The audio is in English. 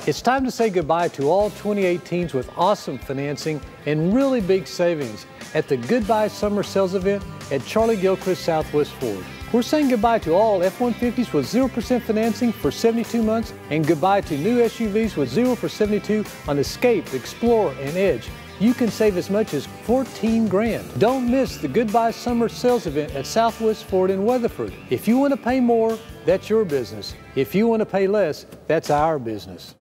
It's time to say goodbye to all 2018s with awesome financing and really big savings at the Goodbye Summer Sales Event at Charlie Gilchrist Southwest Ford. We're saying goodbye to all F-150s with 0% financing for 72 months and goodbye to new SUVs with 0 for 72 on Escape, Explorer, and Edge. You can save as much as $14 grand. Don't miss the Goodbye Summer Sales Event at Southwest Ford in Weatherford. If you want to pay more, that's your business. If you want to pay less, that's our business.